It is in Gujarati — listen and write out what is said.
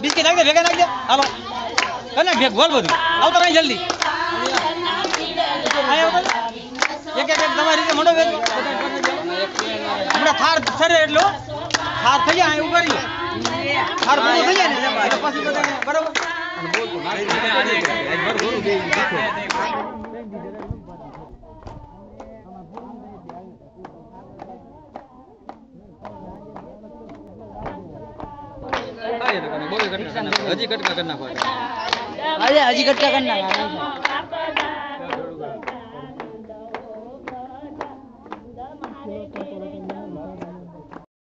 બિસ્કિટ નાખ દે ભેગા નાખ દે હાલો કને ભેગ બોલ બધું આવતો રહી જલ્દી આયો તો એક એક તમારી રીતે મોટો વેચો હમણાં થાર સરે એટલો થાર થઈ જાય ઉભા રહ્યો થાર પૂરો થઈ જાય ને એટલે પછી બધા બરોબર હજી કટકા કરી નાખો હજી કટકા કરી નાખો